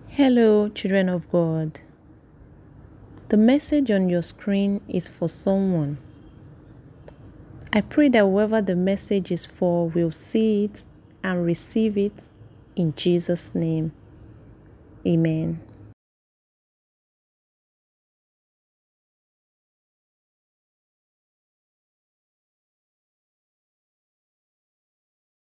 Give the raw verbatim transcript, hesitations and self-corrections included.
Hello, children of God. The message on your screen is for someone. I pray that whoever the message is for will see it and receive it in Jesus' name. Amen.